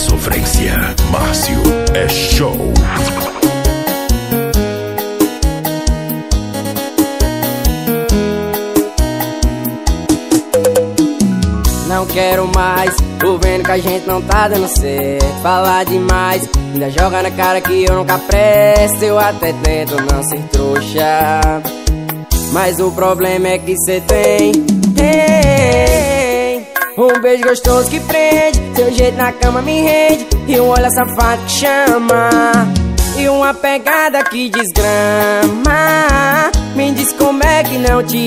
Sofrência. Márcio é show. Não quero mais, tô vendo que a gente não tá dando certo. Falar demais, ainda joga na cara que eu nunca presto. Eu até tento não ser trouxa, mas o problema é que cê tem um beijo gostoso que prende, seu jeito na cama me rende, e um olhar safado que chama, e uma pegada que desgrama. Me diz como é que não te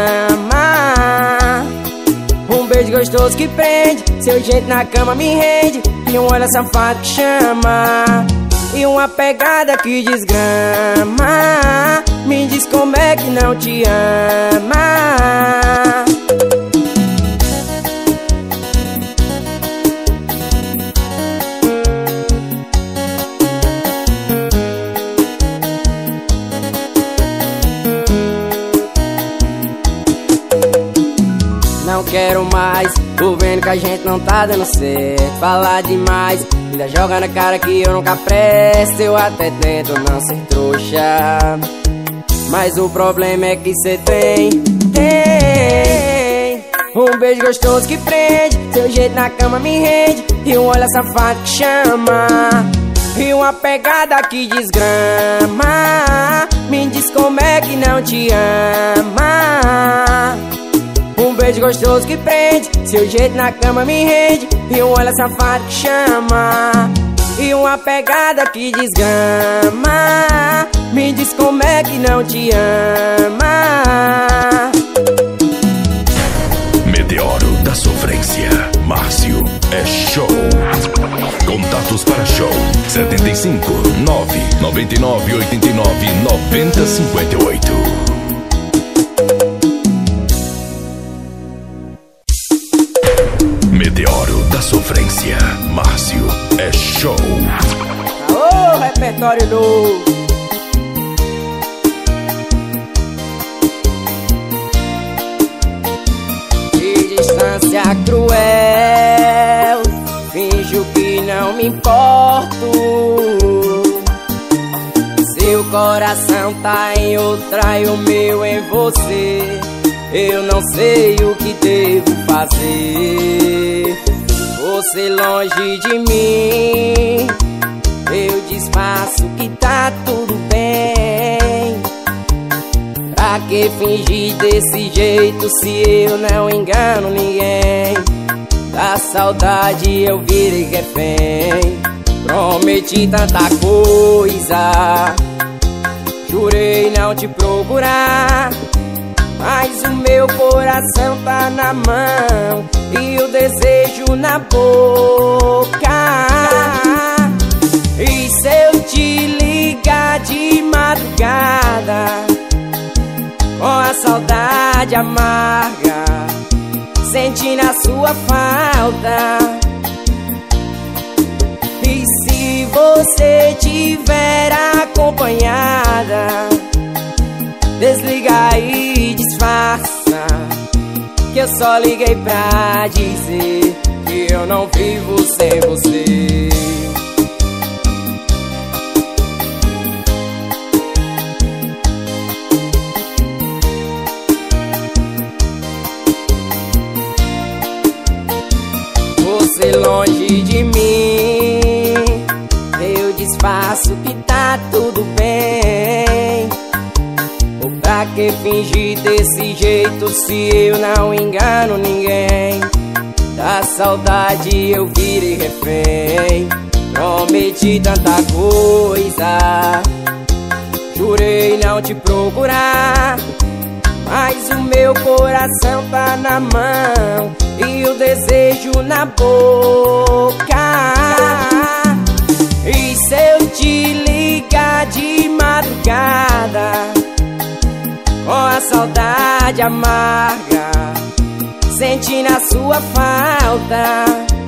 ama. Um beijo gostoso que prende, seu jeito na cama me rende, e um olhar safado que chama, e uma pegada que desgrama. Me diz como é que não te ama. Não quero mais, tô vendo que a gente não tá dando certo. Falar demais, ainda joga na cara que eu nunca presto. Eu até tento não ser trouxa, mas o problema é que cê tem um beijo gostoso que prende, seu jeito na cama me rende, e um olhar safado que chama, e uma pegada que desgrama. Me diz como é que não te ama. Um beijo gostoso que prende, seu jeito na cama me rende, e um olhar safado que chama, e uma pegada que desgrama. Me diz como é que não te ama. Meteoro da Sofrência. Márcio é show. Contatos para show 75 999 89 90 58. Meteoro da Sofrência. Márcio é show. Aô, repertório novo. De distância cruel, finjo que não me importo. Seu coração tá em outra e o meu em você. Eu não sei o que devo fazer. Você longe de mim, eu disfarço que tá tudo bem. Pra que fingir desse jeito se eu não engano ninguém? Da saudade eu virei refém. Prometi tanta coisa, jurei não te procurar, mas o meu coração tá na mão e o desejo na boca. E se eu te ligar de madrugada, com a saudade amarga, sentindo a sua falta? E se você tiver acompanhada, desliga e disfarça, que eu só liguei pra dizer que eu não vivo sem você. Você longe de mim, eu disfarço que tá tudo bem. Pra que fingir desse jeito se eu não engano ninguém? Da saudade eu virei refém. Prometi tanta coisa, jurei não te procurar, mas o meu coração tá na mão e o desejo na boca. E se eu te ligar de madrugada, com a saudade amarga, sentindo a sua falta?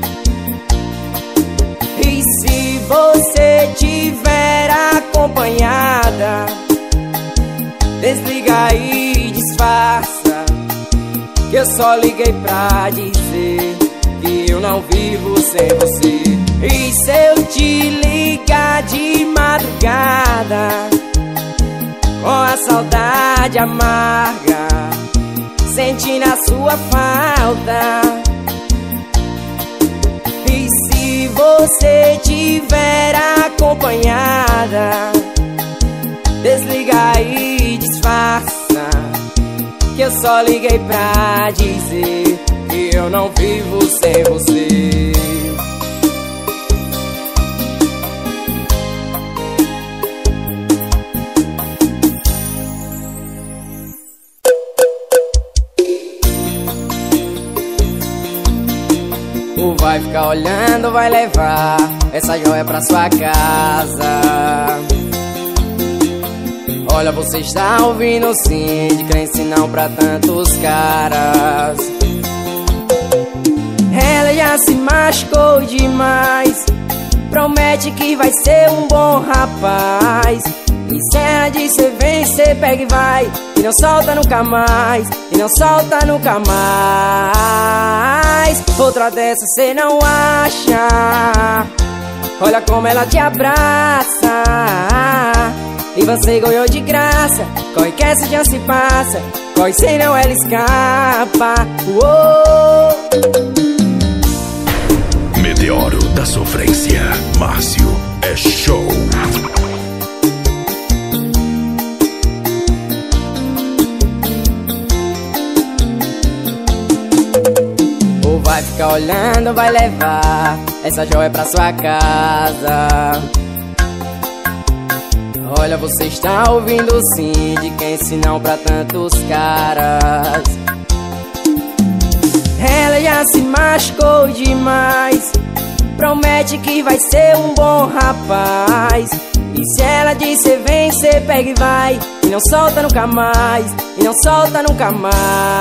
E se você tiver acompanhada, desliga e disfarça, que eu só liguei pra dizer que eu não vivo sem você. E se eu te ligar de madrugada, com a saudade amarga, sentindo a sua falta? E se você tiver acompanhada, desliga e disfarça, que eu só liguei pra dizer que eu não vivo sem você. O vai ficar olhando, vai levar essa joia pra sua casa. Olha, você está ouvindo sim, de crença e não pra tantos caras. Ela já se machucou demais, promete que vai ser um bom rapaz. E se ela disser vem, cê pega e vai, e não solta nunca mais, e não solta nunca mais. Outra dessa cê não acha, olha como ela te abraça. E você ganhou de graça, corre que essa já se passa, corre senão ela escapa. Uou. Meteoro da Sofrência, Márcio é show. Ou vai ficar olhando, vai levar essa joia pra sua casa. Olha, você está ouvindo sim, de quem se não pra tantos caras. Ela já se machucou demais, promete que vai ser um bom rapaz. E se ela disser vem, cê pega e vai, e não solta nunca mais, e não solta nunca mais.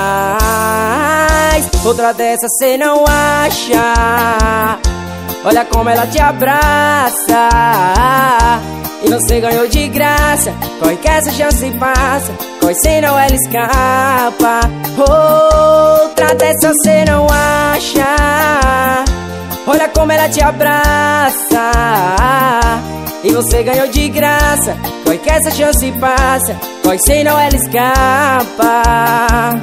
Outra dessa cê não acha, olha como ela te abraça. E você ganhou de graça, corre que essa chance passa, corre senão ela escapa. Outra dessa cê não acha, olha como ela te abraça. E você ganhou de graça, corre que essa chance passa, corre senão ela escapa.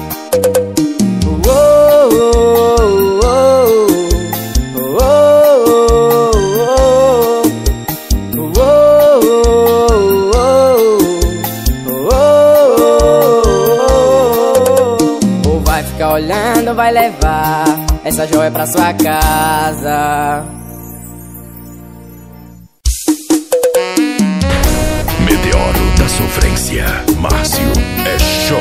Ou vai ficar olhando, vai levar essa joia pra sua casa. Meteoro da Sofrência, Márcio é show.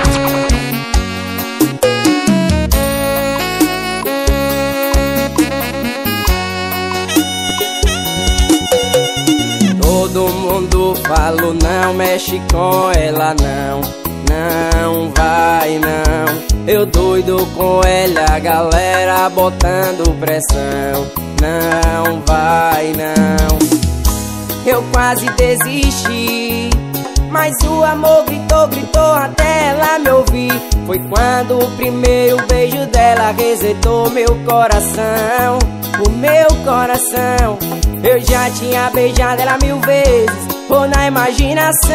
Todo mundo fala não mexe com ela não, não vai não. Eu doido com ela, a galera botando pressão. Não vai não. Eu quase desisti, mas o amor gritou, gritou até ela me ouvir. Foi quando o primeiro beijo dela resetou meu coração, o meu coração. Eu já tinha beijado ela 1000 vezes, ou na imaginação.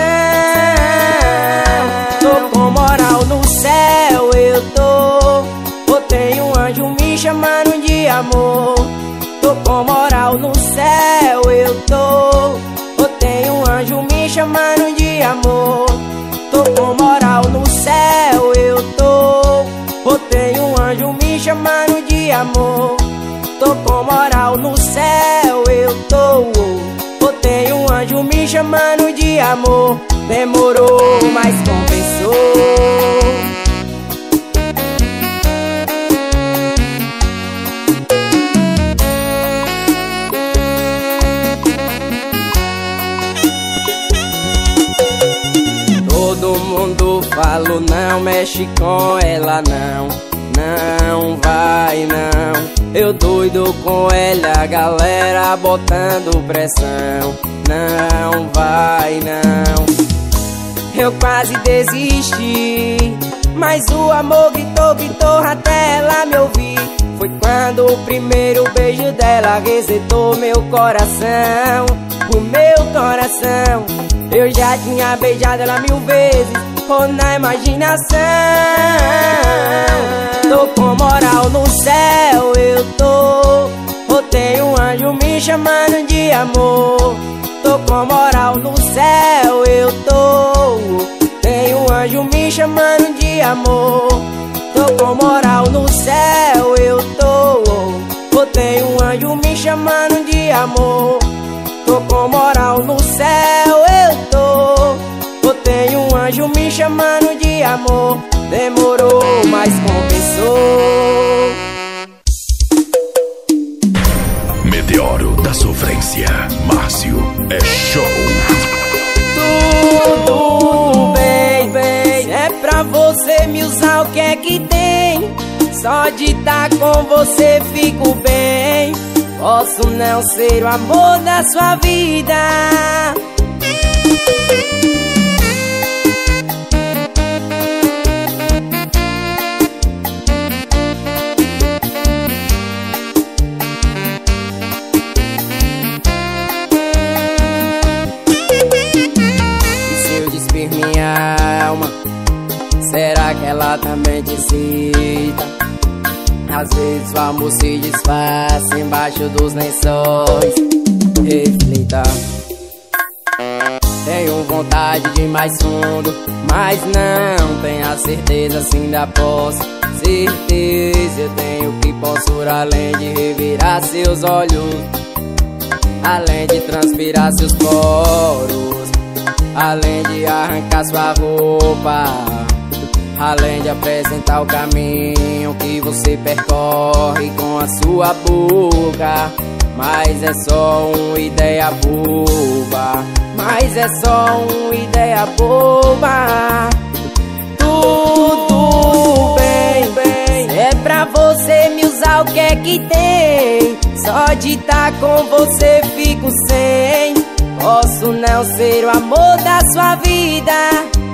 Tô com moral no céu, eu tô. Ou tem um anjo me chamando de amor. Tô com moral no céu, eu tô. Ou tem um anjo me chamando de amor. Tô com moral no céu, eu tô. Ou tem um anjo me chamando de amor. Tô com moral no céu, eu tô. Ou tem um anjo me chamando de amor. Demorou, mas compensou. Todo mundo fala não mexe com ela não, não vai não. Eu doido com ela, a galera botando pressão. Não vai não. Eu quase desisti, mas o amor gritou até ela me ouvir. Foi quando o primeiro beijo dela resetou meu coração. O meu coração. Eu já tinha beijado ela 1000 vezes, ou na imaginação. Tô com moral no céu, eu tô. Ou tem um anjo me chamando de amor. Tô com moral no céu, eu tô. Tem um anjo me chamando de amor. Tô com moral no céu, eu tô. Ou tem um anjo me chamando de amor. Tô com moral no céu, eu tô. Ou tem um anjo me chamando de amor. Demorou, mas compensou. Meteoro da Sofrência, Márcio é show. Tudo bem, bem. Se é pra você me usar, o que é que tem? Só de estar com você fico bem. Posso não ser o amor da sua vida. Minha alma, será que ela também te cita? Às vezes o amor se desfaz embaixo dos lençóis. Reflita. Tenho vontade de ir mais fundo, mas não tenho a certeza se ainda posso. Certeza eu tenho que posso, além de revirar seus olhos, além de transpirar seus poros, além de arrancar sua roupa, além de apresentar o caminho que você percorre com a sua boca. Mas é só uma ideia boba, mas é só uma ideia boba. Tudo bem, bem. Se é pra você me usar, o que é que tem? Só de estar com você fico sem. Posso não ser o amor da sua vida.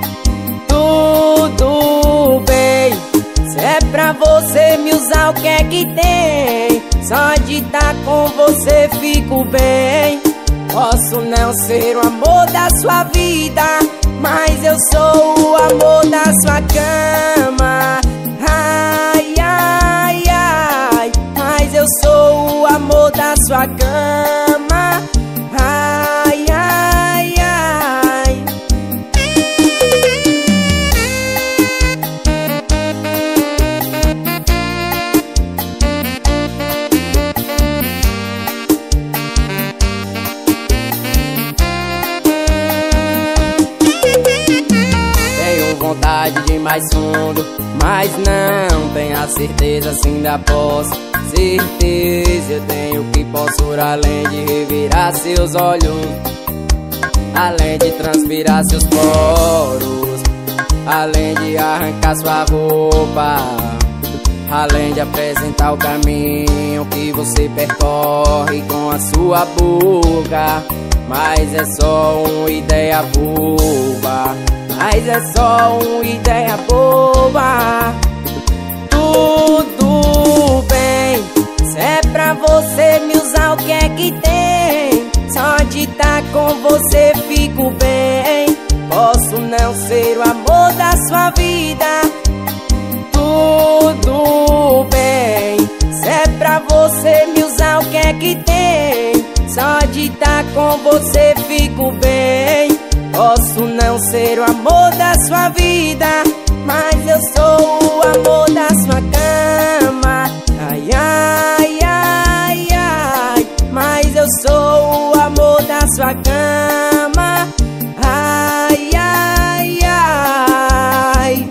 Tudo bem. Se é pra você me usar, o que é que tem? Só de estar com você fico bem. Posso não ser o amor da sua vida, mas eu sou o amor da sua cama. Ai, ai, ai. Mas eu sou o amor da sua cama. Ai, ai, ai. Tenho vontade de ir mais fundo, mas não tenho a certeza se ainda posso. Certeza eu tenho que posso, além de revirar seus olhos, além de transpirar seus poros, além de arrancar sua roupa, além de apresentar o caminho que você percorre com a sua boca. Mas é só uma ideia boba, mas é só uma ideia boba. Tudo bem. Se é pra você me usar, o que é que tem? Só de estar com você fico bem. Posso não ser o amor da sua vida. Tudo bem. Se é pra você me usar, o que é que tem? Só de estar com você fico bem. Posso não ser o amor da sua vida, mas eu sou o amor da sua cama. Ai, ai, ai, ai. Mas eu sou o amor da sua cama. Ai, ai, ai.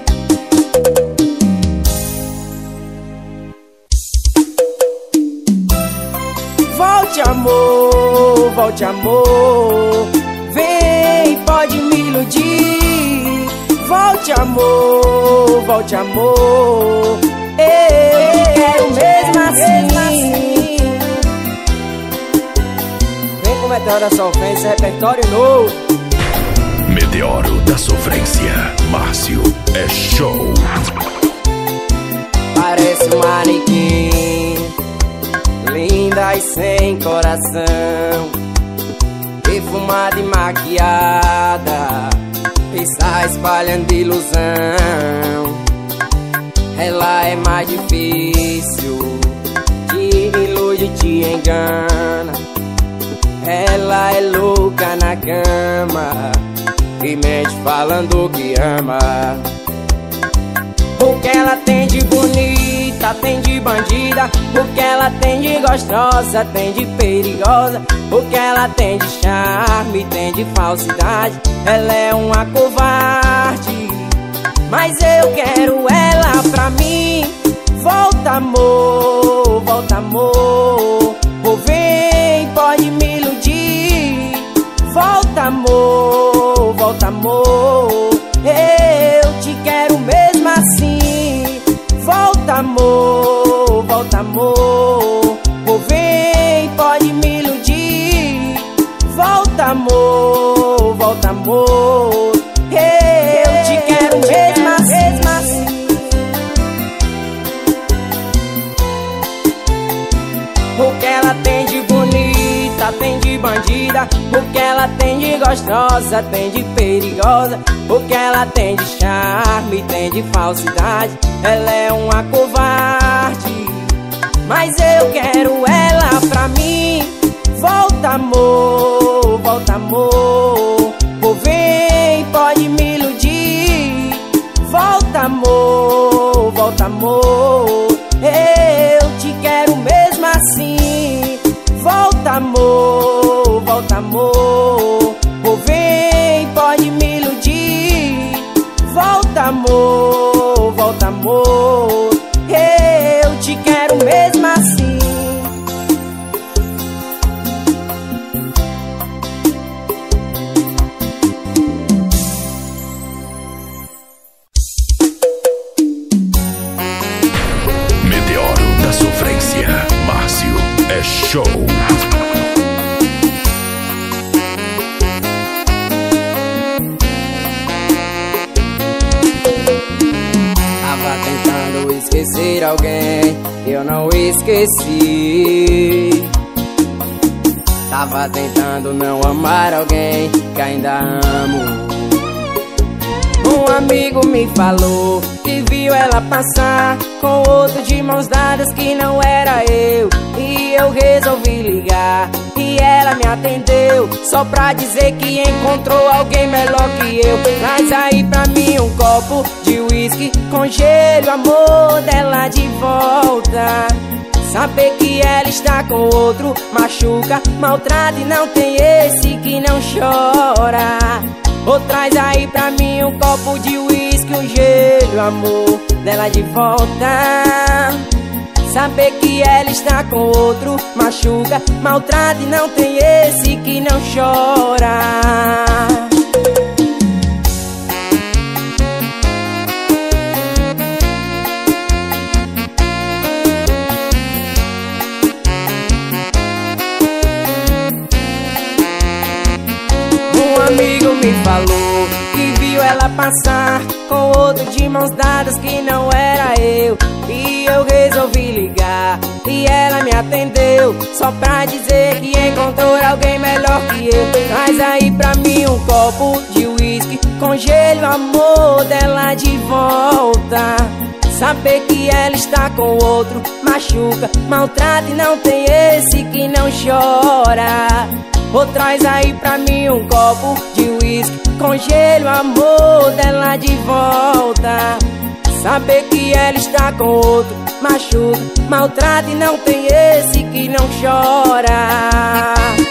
Volte amor, volte amor. Vem, pode me iludir. Volte amor, volte amor. Eu quero mesmo assim. Vem com o Meteoro da Sofrência, repertório novo. Meteoro da sofrência, Márcio é show. Parece um manequim, linda e sem coração, perfumada e maquiada, está espalhando ilusão. Ela é mais difícil, te ilude, te engana. Ela é louca na cama e mente falando que ama. O que ela tem de bonita, tem de bandida. O que ela tem de gostosa, tem de perigosa. O que ela tem de charme, tem de falsidade. Ela é uma covarde, mas eu quero ela pra mim. Volta amor, volta amor. Ou vem, pode me iludir. Volta amor, volta amor. Eu te quero mesmo assim. Volta amor, volta amor. Ou vem, pode me iludir. Volta amor, volta amor. Eu te quero mesmo assim. O que ela tem de bonita, tem de bandida. O que ela tem de gostosa, tem de perigosa. O que ela tem de charme, tem de falsidade. Ela é uma covarde, mas eu quero ela pra mim. Volta amor, volta amor. Ou vem, pode me iludir. Volta amor, volta amor. Eu te quero mesmo assim. Volta amor, volta amor. Ou vem, pode me iludir. Volta amor, volta amor. Eu te quero mesmo assim. Meteoro da sofrência, Márcio é show. Tava tentando esquecer alguém, eu não esqueci. Tava tentando não amar alguém que ainda amo. Um amigo me falou que viu ela passar com outro de mãos dadas que não era eu. E eu resolvi ligar e ela me atendeu, só pra dizer que encontrou alguém melhor que eu. Traz aí pra mim um copo de uísque com gelo, amor dela de volta. Saber que ela está com outro machuca, maltrata e não tem esse que não chora. Ou traz aí pra mim um copo de uísque, um gelo, amor dela de volta. Saber que ela está com outro machuca, maltrata e não tem esse que não chora. Um amigo me falou que viu ela passar com outro de mãos dadas que não era eu. E eu resolvi ligar e ela me atendeu, só pra dizer que encontrou alguém melhor que eu. Traz aí pra mim um copo de uísque com gelo, amor dela de volta. Saber que ela está com outro machuca, maltrata e não tem esse que não chora. Ou traz aí pra mim um copo de uísque com gelo, amor dela de volta. Saber que ela está com outro machuca, maltrata e não tem esse que não chora.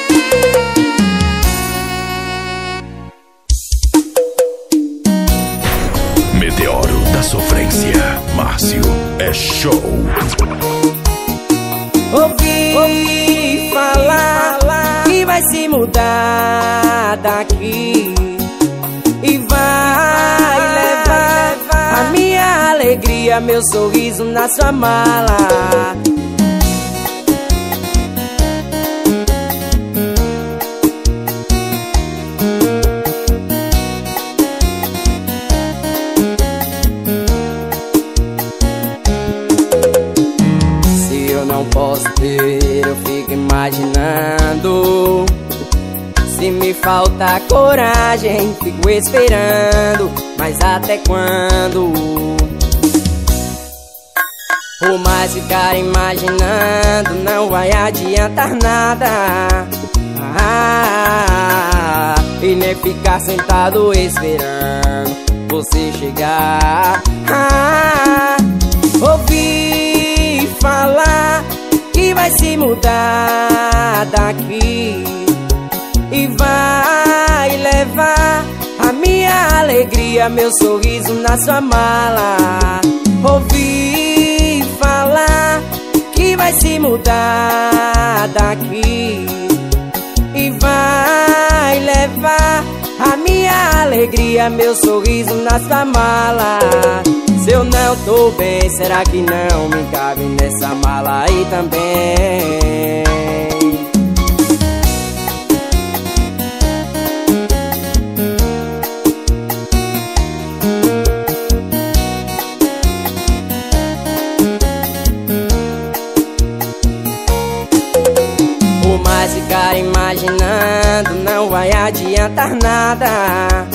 Meteoro da sofrência, Márcio é show. Ouvi falar que vai se mudar daqui e vai levar a minha alegria, meu sorriso na sua mala. posso ter, eu fico imaginando. Se me falta coragem, fico esperando. Mas até quando? Por mais ficar imaginando, não vai adiantar nada. E nem ficar sentado esperando você chegar. Ouvi falar que vai se mudar daqui e vai levar a minha alegria, meu sorriso na sua mala. Ouvi falar que vai se mudar daqui e vai levar a minha alegria, meu sorriso na sua mala. Se eu não tô bem, será que não me cabe nessa mala aí também? Por mais ficar imaginando, não vai adiantar nada.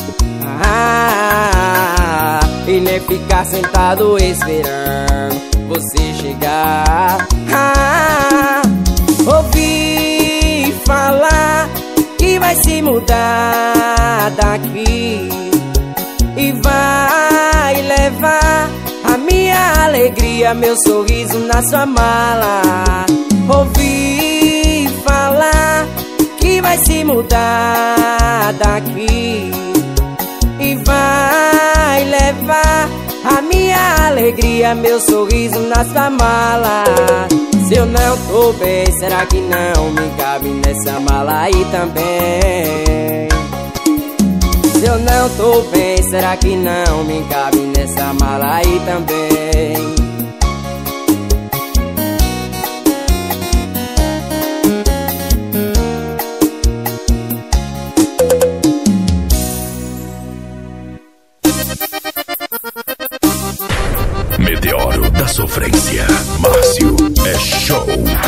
E nem ficar sentado esperando você chegar. Ouvi falar que vai se mudar daqui e vai levar a minha alegria, meu sorriso na sua mala. Ouvi falar que vai se mudar daqui e vai levar a minha alegria, meu sorriso na sua mala. Se eu não tô bem, será que não me cabe nessa mala aí também? Se eu não tô bem, será que não me cabe nessa mala aí também? Meteoro da Sofrência, Márcio é show.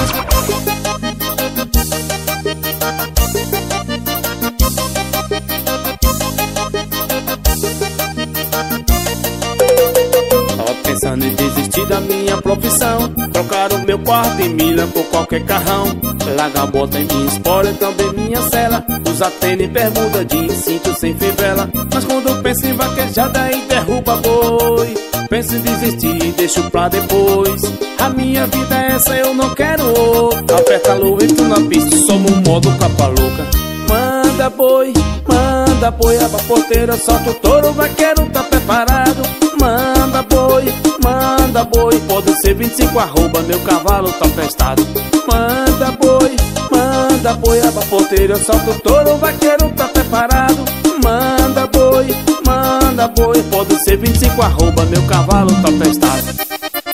Tava pensando em desistir da minha profissão, trocar o meu quarto em milha por qualquer carrão, largar a bota em minha espora e também minha cela, usar tênis, bermuda, jeans, cinto sem fivela. Mas quando penso em vaquejada e derruba boi, penso em desistir, deixo pra depois. A minha vida é essa, eu não quero outra. Aperta a lua, entro na pista, somos um modo capa louca. Manda boi, aba a porteira, solta o touro, vaqueiro tá preparado. Manda boi, pode ser 25 arroba, meu cavalo tá prestado. Manda boi, aba a porteira, solta o touro, vaqueiro tá preparado. Manda boi, pode ser 25 arroba, meu cavalo tá prestado.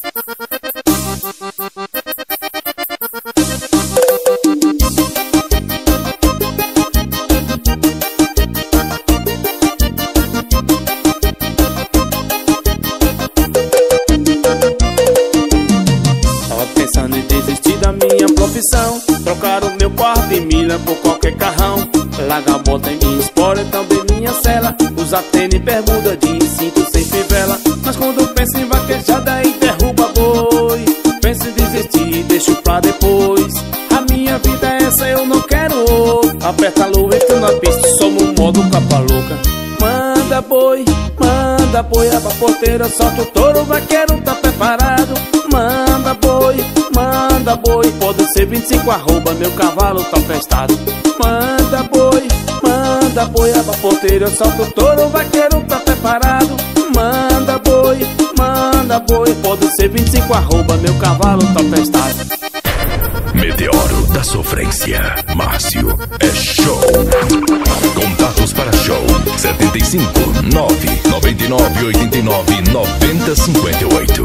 Tava pensando em desistir da minha profissão, trocar o meu quarto em milha por qualquer carrão, largar a bota em minha espora e também minha cela, usar tênis, bermuda, jeans, cinto sem fivela. Mas quando penso em vaquejada e derruba boi, penso em desistir, deixo pra depois. A minha vida é essa, eu não quero outra. Aperta a lua, entro na pista, somos um modo capa louca. Manda boi, aba a porteira, solta o touro, vaqueiro tá preparado. Manda boi, pode ser 25 arroba, meu cavalo tá prestado. Manda boi, aba a porteira, solta o touro, vaqueiro tá preparado. Manda boi, pode ser 25 arroba, meu cavalo tá prestado. Meteoro da Sofrência, Márcio é show. Contatos para show 75 999 89 90 58.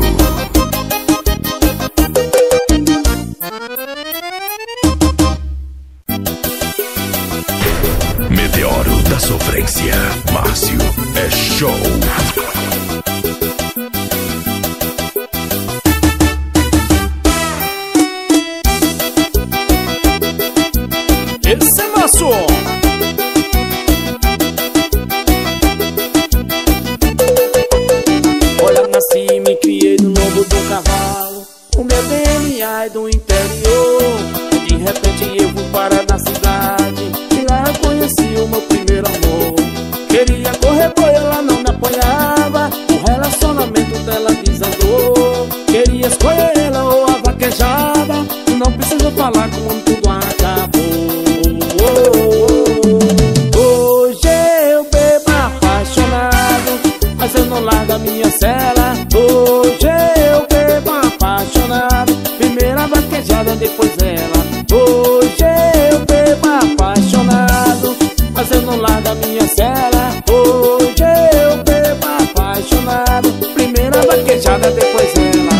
Meteoro da Sofrência, Márcio é show. O meu DNA é do interior. De repente eu fui parar na cidade, e lá eu conheci o meu primeiro amor. Queria correr, pois ela não me apoiava. O relacionamento dela desandou. Queria escolher ela ou a vaquejada. Não precisa falar como tudo acabou. Hoje eu bebo apaixonado, mas eu não largo a minha cela. Hoje eu bebo apaixonado, primeira vaquejada, depois ela. Hoje eu bebo apaixonado, mas eu não largo a minha cela. Hoje eu bebo apaixonado, primeira vaquejada, depois ela.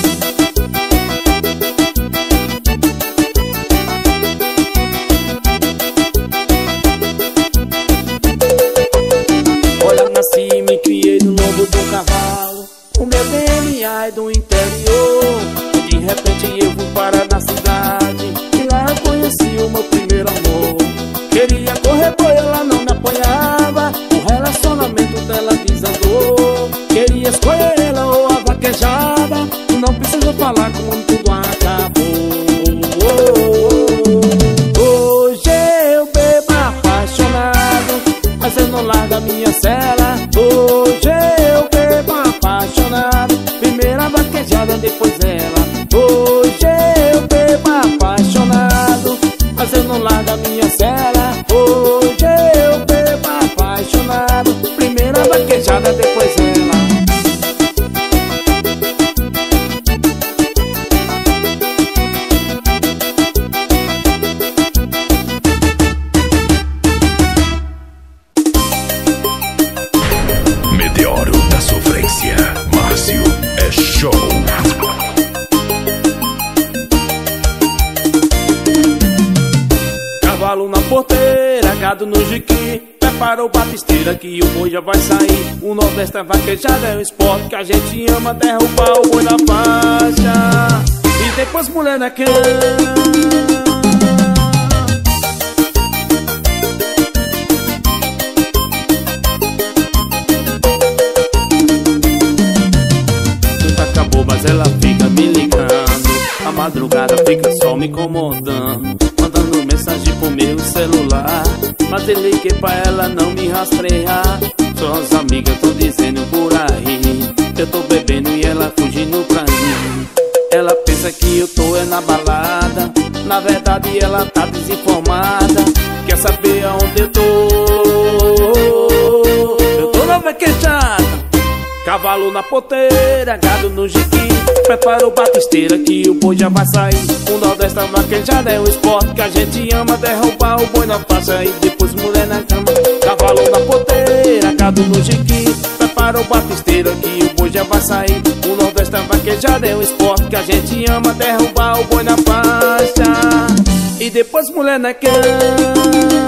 Olha, nasci e me criei no lombo do cavalo. O meu DNA é do interior. De repente eu fui parar na cidade, e lá eu conheci o meu primeiro amor. Queria correr, pois ela não me apoiava. O relacionamento dela desandou. Queria escolher ela ou a vaquejada. Não precisa falar como tudo acabou. Hoje eu bebo apaixonado, mas eu não largo a minha cela. Hoje eu bebo apaixonado, primeira vaquejada, depois ela. Hoje eu bebo apaixonado, mas eu não largo a minha cela. Hoje eu bebo apaixonado, primeira vaquejada, depois ela. Meteoro da Sofrência, Márcio é show. Cavalo na porteira, gado no jiqui. Prepara o batisteira que o boi já vai sair. O Nordeste é vaquejada, é um esporte que a gente ama. Derrubar o boi na faixa e depois mulher na cama. Acabou, mas ela fica me ligando. A madrugada fica só me incomodando, mandando mensagem pro meu celular. Mas eu liguei pra ela não me rastrear. Suas amigas tão dizendo por aí, eu tô bebendo e ela fugindo pra mim. Ela pensa que eu tô na balada, na verdade ela tá desinformada. Quer saber aonde eu tô? Eu tô na vaquejada. Cavalo na porteira, gado no jiqui. Prepara o batisteira que o boi já vai sair. O Nordeste é vaquejada, é um esporte que a gente ama. Derrubar o boi na faixa e depois mulher na cama. Cavalo na porteira, gado no jiqui. Prepara o batisteira que o boi já vai sair. O Nordeste é vaquejada, é um esporte que a gente ama. Derrubar o boi na faixa e depois mulher na cama.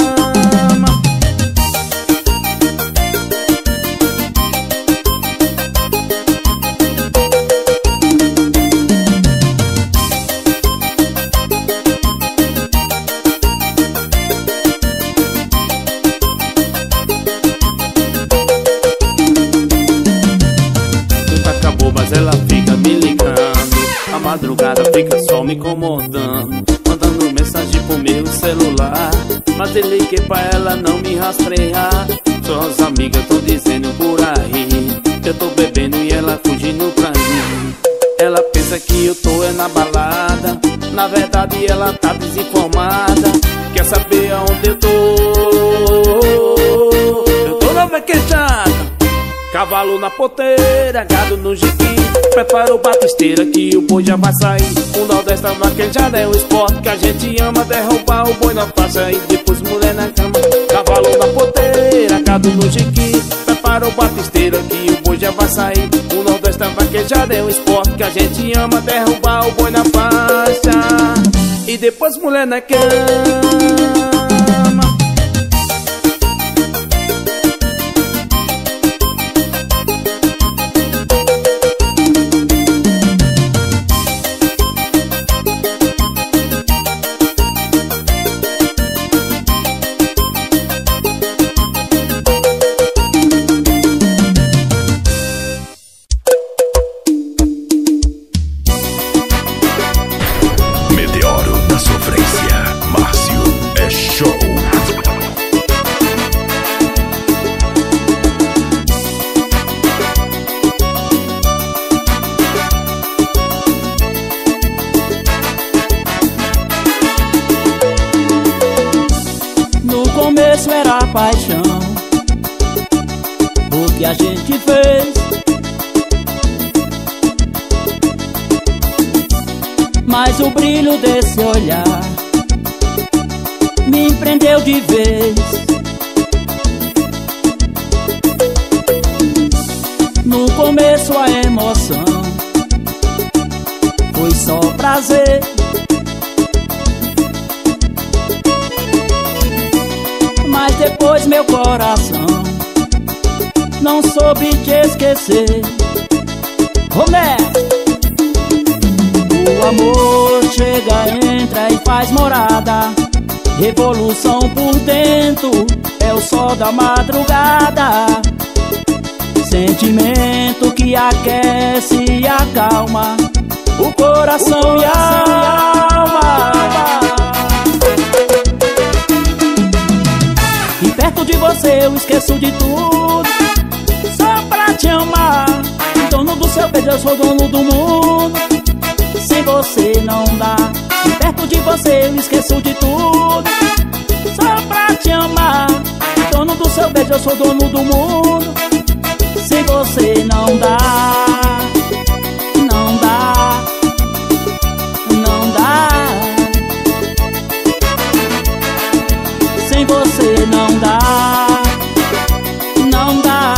Mas ela fica me ligando, a madrugada fica só me incomodando, mandando mensagem pro meu celular. Mas eu liguei pra ela não me rastrear. Suas amigas tão dizendo por aí, eu tô bebendo e ela fugindo pra mim. Ela pensa que eu tô na balada, na verdade ela tá desinformada. Quer saber aonde eu tô? Eu tô na vaquejada. Cavalo na porteira, gado no jiqui. Prepara o batisteira que o boi já vai sair. O Nordeste é vaquejada, é um esporte que a gente ama. Derrubar o boi na faixa e depois mulher na cama. Cavalo na porteira, gado no jiqui. Prepara o batisteira que o boi já vai sair. O Nordeste é vaquejada, é um esporte que a gente ama. Derrubar o boi na faixa e depois mulher na cama. gente fez. Mas o brilho desse olhar me prendeu de vez. No começo a emoção foi só prazer, mas depois meu coração não soube te esquecer. Romé! O amor chega, entra e faz morada. Revolução por dentro, é o sol da madrugada. Sentimento que aquece e acalma o coração e a alma. E perto de você eu esqueço de tudo, só pra te amar. Dono do seu beijo, eu sou dono do mundo. Sem você não dá. E perto de você eu esqueço de tudo, só pra te amar. Dono do seu beijo, eu sou dono do mundo. Sem você não dá. Não dá. Não dá. Sem você não dá. Não dá.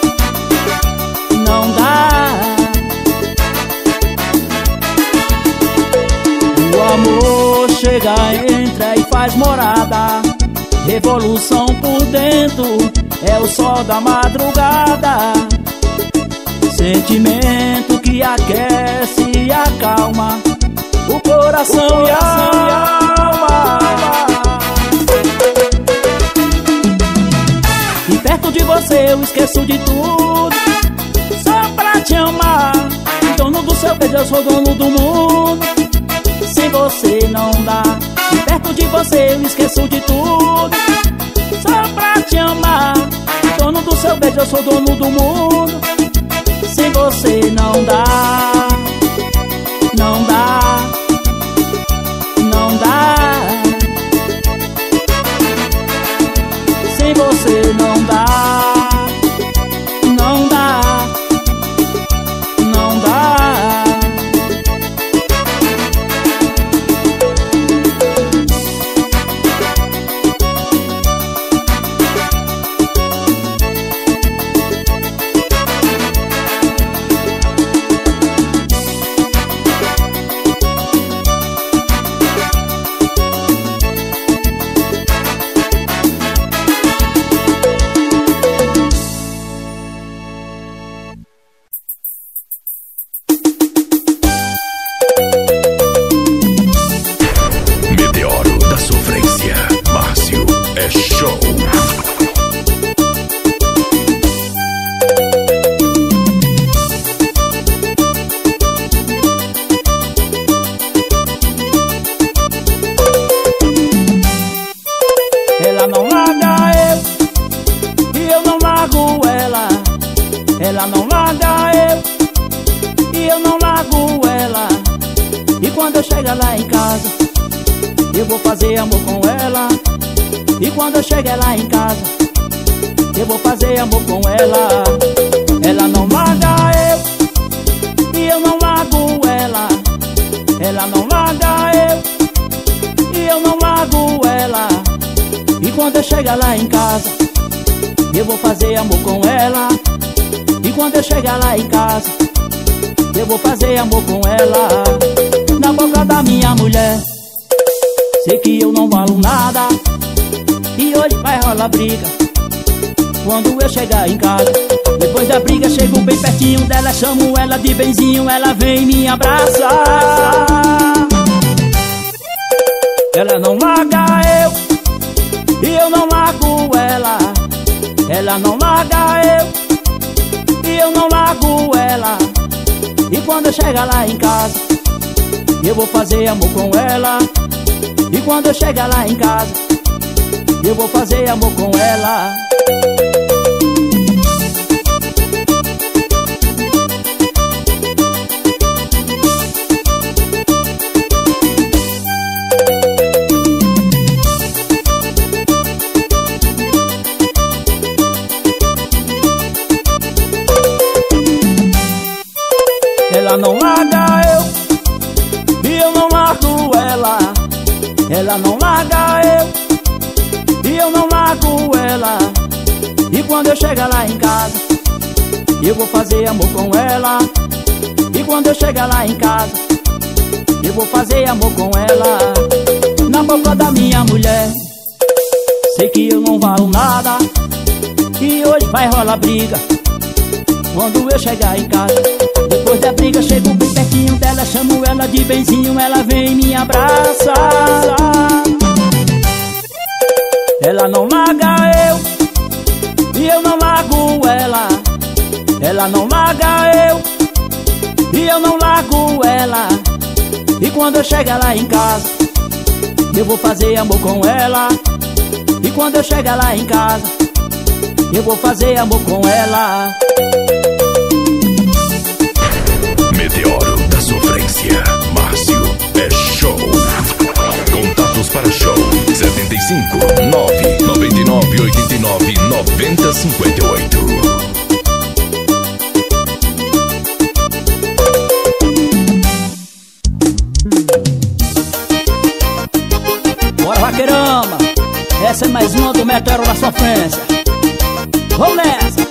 Não dá. O amor chega, entra e faz morada. Revolução por dentro, é o sol da madrugada. Sentimento que aquece e acalma o coração e a alma. E perto de você eu esqueço de tudo, só pra te amar. Dono do seu beijo, eu sou dono do mundo. Sem você não dá. E perto de você eu esqueço de tudo, só pra te amar. Dono do seu beijo, eu sou dono do mundo. Sem você não dá. Não dá. Não dá. Sem você não dá. Não dá. Não dá. Meteoro da sofrência, Márcio é show. Ela não larga eu e eu não largo ela. Ela não larga eu e eu não largo ela. E quando eu chegar lá em casa, eu vou fazer amor com ela. E quando eu chegar lá em casa, eu vou fazer amor com ela. Ela não larga eu e eu não largo ela. Ela não larga eu e eu não largo ela. E quando eu chegar lá em casa, eu vou fazer amor com ela. E quando eu chegar lá em casa, eu vou fazer amor com ela. Na boca da minha mulher, sei que eu não valo nada, e hoje vai rolar briga quando eu chegar em casa. Depois da briga chego bem pertinho dela, chamo ela de benzinho, ela vem me abraçar. Ela não larga eu e eu não largo ela. Ela não larga eu e eu não largo ela. E quando eu chegar lá em casa, eu vou fazer amor com ela. E quando eu chegar lá em casa, eu vou fazer amor com ela. ela não larga eu e eu não largo ela. E quando eu chegar lá em casa, eu vou fazer amor com ela. E quando eu chegar lá em casa, eu vou fazer amor com ela. Na boca da minha mulher, sei que eu não valo nada, e hoje vai rolar briga quando eu chegar em casa. Depois da briga chego bem pertinho dela, chamo ela de benzinho, ela vem e me abraça. Ela não larga eu e eu não largo ela. Ela não larga eu e eu não largo ela. E quando eu chegar lá em casa, eu vou fazer amor com ela. E quando eu chegar lá em casa, eu vou fazer amor com ela. Meteoro da Sofrência, Márcio é show. Contatos para show 75 999 89 90 58. Bora, vaqueirama! Essa é mais uma do Meteoro da Sofrência. Vamos nessa!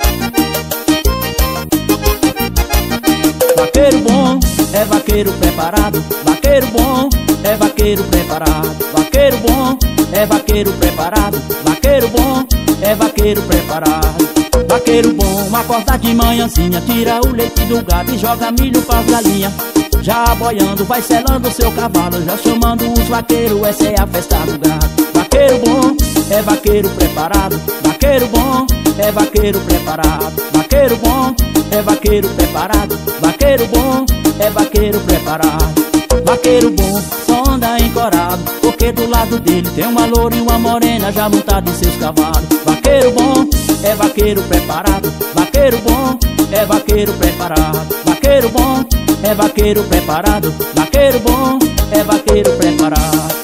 Vaqueiro bom é vaqueiro preparado. Vaqueiro bom é vaqueiro preparado. Vaqueiro bom é vaqueiro preparado. Vaqueiro bom é vaqueiro preparado. Vaqueiro bom acorda de manhãzinha, tira o leite do gado e joga milho pras galinhas. Já boiando, vai selando seu cavalo, já chamando os vaqueiros, essa é a festa do gado. Vaqueiro bom é vaqueiro preparado. Vaqueiro bom é vaqueiro preparado. Vaqueiro bom é vaqueiro preparado. Vaqueiro bom é vaqueiro preparado. Vaqueiro bom só anda encorado, porque do lado dele tem uma loura e uma morena já montada em seus cavalos. Vaqueiro bom é vaqueiro preparado. Vaqueiro bom é vaqueiro preparado. Vaqueiro bom é vaqueiro preparado. Vaqueiro bom é vaqueiro preparado.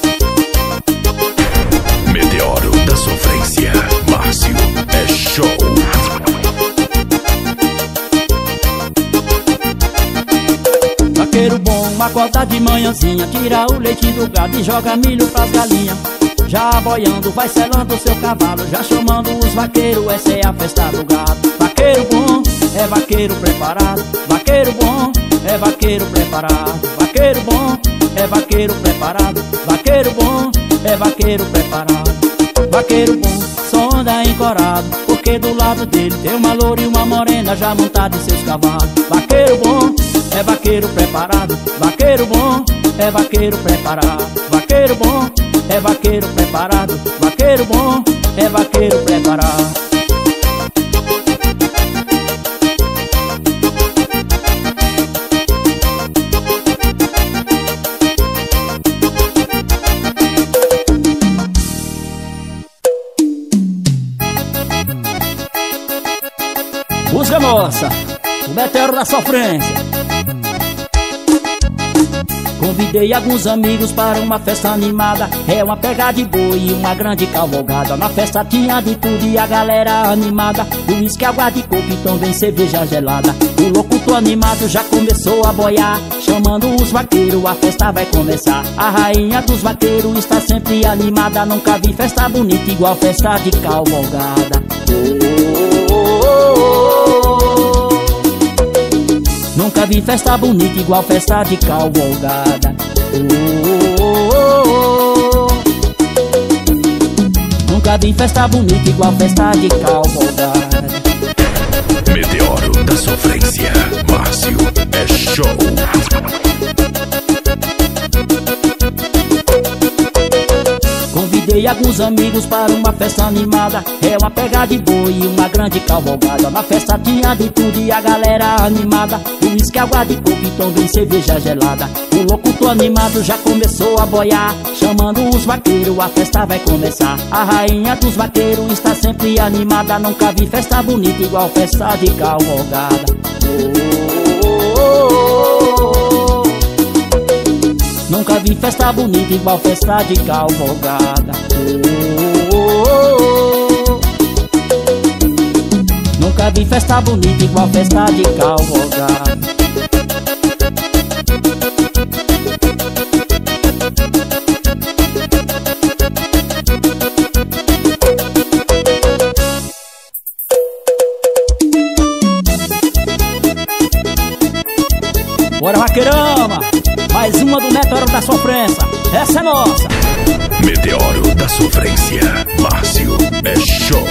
Meteoro da Sofrência, Márcio é show. Vaqueiro bom acorda de manhãzinha, tira o leite do gado e joga milho pras galinhas. Já boiando, vai selando seu cavalo, já chamando os vaqueiros, essa é a festa do gado. Vaqueiro bom é vaqueiro preparado. Vaqueiro bom é vaqueiro preparado. Vaqueiro bom é vaqueiro preparado. Vaqueiro bom é vaqueiro preparado. Vaqueiro bom só anda encorado, porque do lado dele tem uma loura e uma morena já montada em seus cavalos. Vaqueiro bom é vaqueiro preparado. Vaqueiro bom é vaqueiro preparado. Vaqueiro bom é vaqueiro preparado. Vaqueiro bom é vaqueiro preparado. Busca, moça, o Meteoro da Sofrência. Convidei alguns amigos para uma festa animada. É uma pegada de boi e uma grande cavalgada. Na festa tinha de tudo e a galera animada. Uísque, água de coco e também cerveja gelada. O locutor animado já começou a boiar, chamando os vaqueiros, a festa vai começar. A rainha dos vaqueiros está sempre animada. Nunca vi festa bonita igual festa de cavalgada. Nunca vi festa bonita igual festa de cavalgada. Nunca vi festa bonita igual festa de cavalgada. Meteoro da Sofrência, Márcio é show. Convidei alguns amigos para uma festa animada. É uma pegada de boi e uma grande cavalgada. Na festa tinha de tudo e a galera animada. Uísque, água de coco e também cerveja gelada. O locutor animado já começou a boiar, chamando os vaqueiros, a festa vai começar. A rainha dos vaqueiros está sempre animada. Nunca vi festa bonita igual festa de cavalgada. Nunca vi festa bonita igual festa de cavalgada. Nunca vi festa bonita igual festa de cavalgada. Bora, vaqueirama! Mais uma do Meteoro da Sofrência. Essa é nossa. Meteoro da Sofrência. Márcio é show.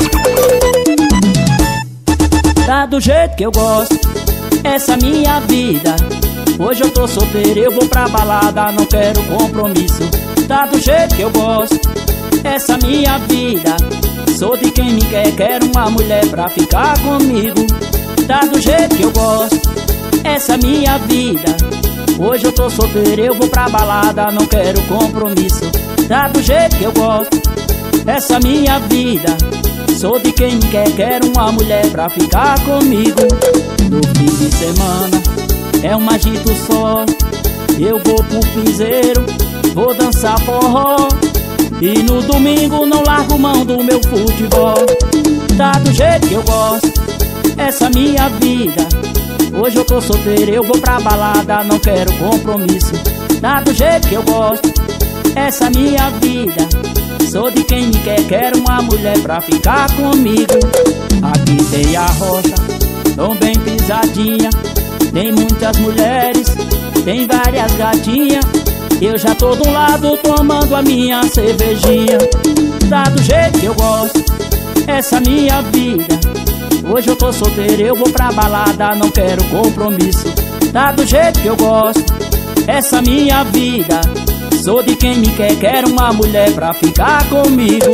Tá do jeito que eu gosto, essa é minha vida. Hoje eu tô solteiro, eu vou pra balada, não quero compromisso. Tá do jeito que eu gosto, essa é minha vida. Sou de quem me quer, quero uma mulher pra ficar comigo. Tá do jeito que eu gosto, essa é minha vida. Hoje eu tô solteiro, eu vou pra balada, não quero compromisso. Tá do jeito que eu gosto, essa é minha vida. Sou de quem me quer, quero uma mulher pra ficar comigo. No fim de semana é um agito só. Eu vou pro piseiro, vou dançar forró. E no domingo não largo mão do meu futebol. Tá do jeito que eu gosto, essa é minha vida. Hoje eu tô solteiro, eu vou pra balada, não quero compromisso. Tá do jeito que eu gosto, essa é minha vida. Sou de quem me quer, quero uma mulher pra ficar comigo. Aqui tem a rocha, tão bem pisadinha. Tem muitas mulheres, tem várias gatinhas. Eu já tô de um lado tomando a minha cervejinha. Tá do jeito que eu gosto, essa é minha vida. Hoje eu tô solteiro, eu vou pra balada, não quero compromisso. Tá do jeito que eu gosto, essa é minha vida. Sou de quem me quer, quero uma mulher pra ficar comigo.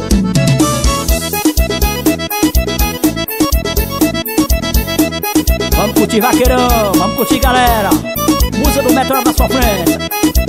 Vamos curtir, vaqueirão, vamos curtir, galera. Música do Meteoro da Sofrência.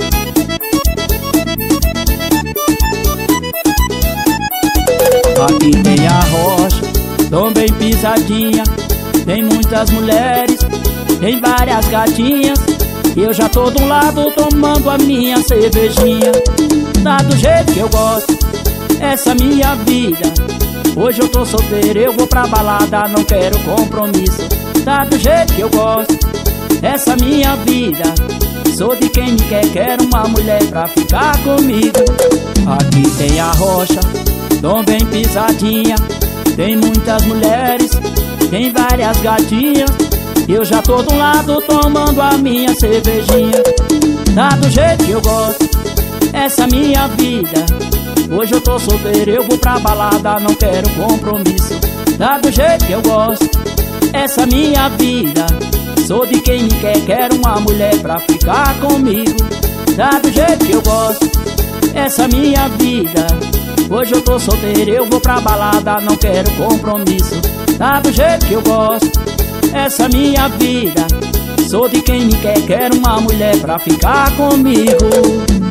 Aqui tem a rocha, tão bem pisadinha. Tem muitas mulheres, tem várias gatinhas. Eu já tô de um lado tomando a minha cervejinha. Tá do jeito que eu gosto, essa é minha vida. Hoje eu tô solteiro, eu vou pra balada, não quero compromisso. Tá do jeito que eu gosto, essa é minha vida. Sou de quem me quer, quero uma mulher pra ficar comigo. Aqui tem a rocha, tão bem pisadinha. Tem muitas mulheres, tem várias gatinhas. Eu já tô de um lado tomando a minha cervejinha. Tá do jeito que eu gosto, essa é minha vida. Hoje eu tô solteiro, eu vou pra balada, não quero compromisso. Tá do jeito que eu gosto, essa é minha vida. Sou de quem me quer, quero uma mulher pra ficar comigo. Tá do jeito que eu gosto, essa é minha vida. Hoje eu tô solteiro, eu vou pra balada, não quero compromisso. Tá do jeito que eu gosto, essa é minha vida. Sou de quem me quer, quero uma mulher pra ficar comigo.